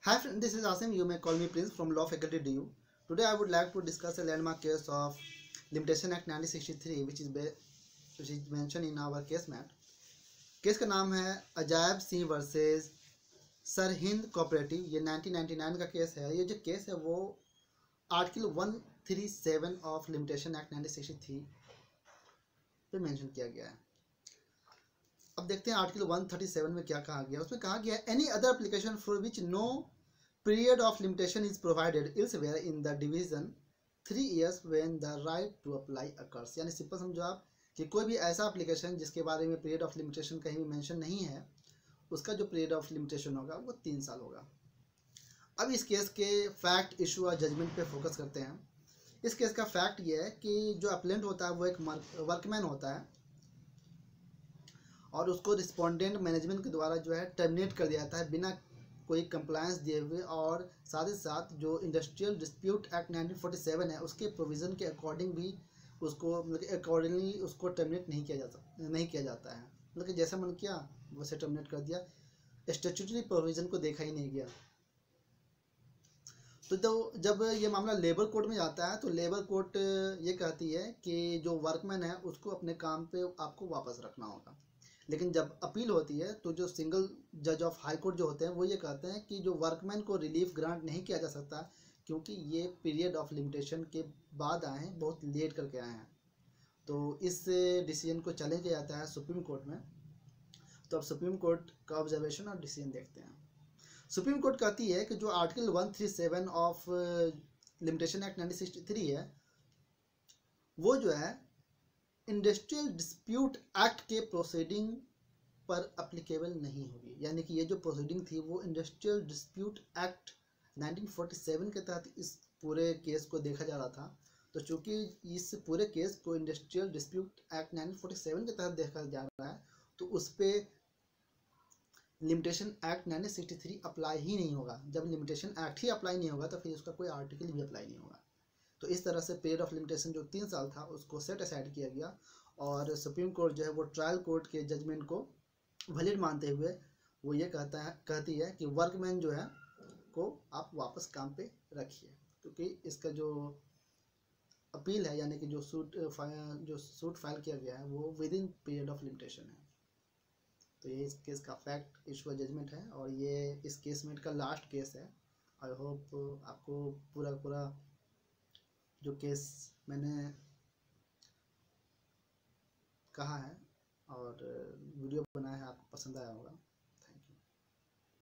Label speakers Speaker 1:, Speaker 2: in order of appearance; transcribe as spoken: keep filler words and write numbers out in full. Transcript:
Speaker 1: Hi friend, this is Asim. You may call me Prince from Law Faculty D U. Today I would like to discuss a landmark case of Limitation Act nineteen sixty-three which is which is mentioned in our case mat. Case का नाम है Ajayab Singh versus Sirhind cooperative. ये nineteen ninety nine का केस है। ये जो case है वो article one three seven of limitation act nineteen sixty three पे मेंशन किया गया है। अब देखते हैं आर्टिकल वन थर्टी सेवन में क्या कहा गया है। उसमें कहा गया है any other application for which no period of limitation is provided elsewhere in the division three years when the right to apply accrues. यानी सिंपल समझो आप कि कोई भी ऐसा एप्लीकेशन जिसके बारे में पीरियड ऑफ लिमिटेशन कहीं भी मेंशन नहीं है, उसका जो पीरियड ऑफ लिमिटेशन होगा वो तीन साल होगा। अब इस केस के फैक्ट, इशू और जजमेंट पे फोकस करते हैं। इस केस का फैक्ट ये है कि जो अप्लेंट होता है वो एक वर्कमैन होता है और उसको रिस्पोंडेंट मैनेजमेंट के द्वारा जो है टर्मिनेट कर दिया जाता है बिना कोई कंप्लायंस दिए हुए, और साथ ही साथ जो industrial dispute act nineteen forty seven है उसके प्रोविज़न के अकॉर्डिंग भी उसको मतलब अकॉर्डिंगली उसको टर्मिनेट नहीं किया जाता नहीं किया जाता है मतलब कि जैसा मन किया वैसे टर्मिनेट कर दिया, स्टैट्यूटरी प्रोविज़न को देखा ही नहीं गया। तो जो जब ये मामला लेबर कोर्ट में जाता है तो लेबर कोर्ट ये कहती है कि जो वर्कमैन है उसको अपने काम पे आपको वापस रखना होगा। लेकिन जब अपील होती है तो जो सिंगल जज ऑफ हाई कोर्ट जो होते हैं वो ये कहते हैं कि जो वर्कमैन को रिलीफ ग्रांट नहीं किया जा सकता क्योंकि ये पीरियड ऑफ लिमिटेशन के बाद आए हैं, बहुत लेट करके आए हैं। तो इस डिसीजन को चैलेंज किया जाता है सुप्रीम कोर्ट में। तो अब सुप्रीम कोर्ट का ऑब्जर्वेशन और डिसीजन देखते हैं। सुप्रीम कोर्ट कहती है कि जो article one three seven of limitation act nineteen sixty three है वो जो है इंडस्ट्रियल डिस्प्यूट एक्ट के प्रोसीडिंग पर अप्लीकेबल नहीं होगी। यानी कि ये जो प्रोसीडिंग थी वो industrial dispute act nineteen forty seven के तहत इस पूरे केस को देखा जा रहा था। तो चूंकि इस पूरे केस को industrial dispute act nineteen forty seven के तहत देखा जा रहा है तो उस पर limitation act nineteen sixty three apply ही नहीं होगा। जब लिमिटेशन एक्ट ही अप्लाई नहीं होगा तो फिर उसका कोई आर्टिकल भी अप्लाई नहीं होगा। तो इस तरह से पीरियड ऑफ लिमिटेशन जो तीन साल था उसको सेट असाइड किया गया और सुप्रीम कोर्ट जो है वो ट्रायल कोर्ट के जजमेंट को वैलिड मानते हुए वो ये कहता है कहती है कि वर्कमैन जो है को आप वापस काम पे रखिए, क्योंकि इसका जो अपील है यानी कि जो सूट जो सूट फाइल किया गया है वो within period of limitation है। तो ये इस केस का फैक्ट, इशू, जजमेंट है और ये इस केस में का लास्ट केस है। आई होप आपको पूरा पूरा जो केस मैंने कहा है और वीडियो बनाया है आपको पसंद आया होगा।